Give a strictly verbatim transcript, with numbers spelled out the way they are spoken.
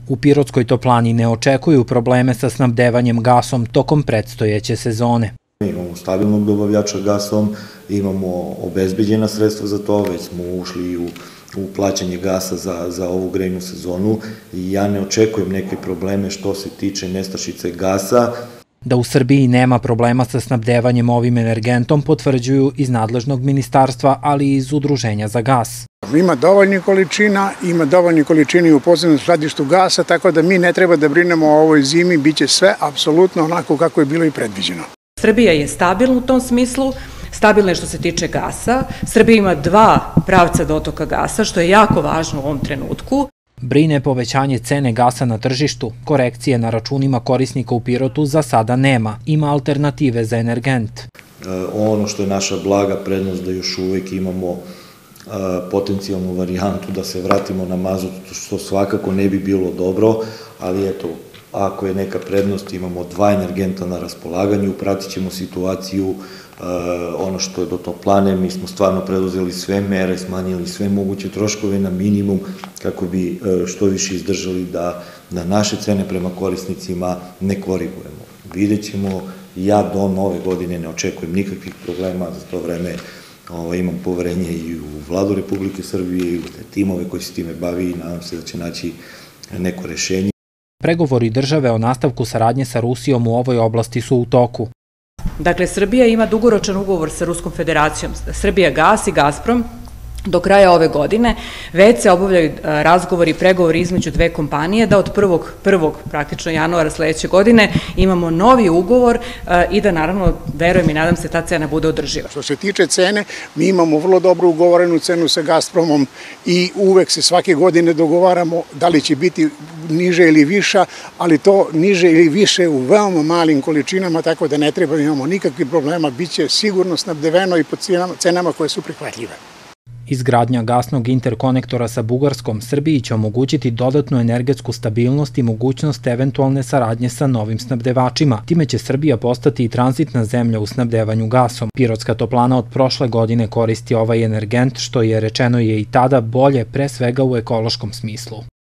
U Pirotskoj toplani ne očekuju probleme sa snabdevanjem gasom tokom predstojeće sezone. Imamo stabilnog dobavljača gasom, imamo obezbeđena sredstva za to, već smo ušli u, u plaćanje gasa za, za ovu grejnu sezonu i ja ne očekujem neke probleme što se tiče nestašice gasa. Da u Srbiji nema problema sa snabdevanjem ovim energentom potvrđuju iz nadležnog ministarstva, ali i iz Udruženja za gas. Ima dovoljnih količina, ima dovoljnih količina i u podzemnom skladištu gasa, tako da mi ne treba da brinemo o ovoj zimi, bit će sve apsolutno onako kako je bilo i predviđeno. Srbija je stabilna u tom smislu, stabilna je što se tiče gasa. Srbija ima dva pravca dotoka gasa, što je jako važno u ovom trenutku. Brine povećanje cene gasa na tržištu, korekcije na računima korisnika u Pirotu za sada nema, ima alternative za energent. Ono što je naša blaga prednost da još uvek imamo potencijalnu varijantu da se vratimo na mazut, što svakako ne bi bilo dobro, ali eto, ako je neka prednost, imamo dva energenta na raspolaganju, pratit ćemo situaciju, ono što je do toplane, mi smo stvarno preduzeli sve mere, smanjili sve moguće troškove na minimum kako bi što više izdržali da, da naše cene prema korisnicima ne korigujemo. Vidjet ćemo, ja do nove godine ne očekujem nikakvih problema, za to vreme ovo, imam poverenje i u Vladu Republike Srbije i u te timove koji se time bavi i nadam se da će naći neko rešenje. Pregovori države o nastavku saradnje sa Rusijom u ovoj oblasti su u toku. Dakle, Srbija ima dugoročan ugovor sa Ruskom federacijom, Srbijagas i Gazprom. Do kraja ove godine već se obavljaju razgovori i pregovori između dve kompanije da od prvog, prvog praktično januara sledeće godine imamo novi ugovor i da naravno, verujem i nadam se, ta cena bude održiva. Što se tiče cene, mi imamo vrlo dobro ugovorenu cenu sa Gazpromom i uvek se svake godine dogovaramo da li će biti niže ili viša, ali to niže ili više u veoma malim količinama, tako da ne treba da imamo nikakvih problema, bit će sigurno snabdeveno i po cenama koje su prihvatljive. Izgradnja gasnog interkonektora sa Bugarskom Srbiji će omogućiti dodatnu energetsku stabilnost i mogućnost eventualne saradnje sa novim snabdevačima. Time će Srbija postati i tranzitna zemlja u snabdevanju gasom. Pirotska toplana od prošle godine koristi ovaj energent, što je rečeno je i tada bolje, pre svega u ekološkom smislu.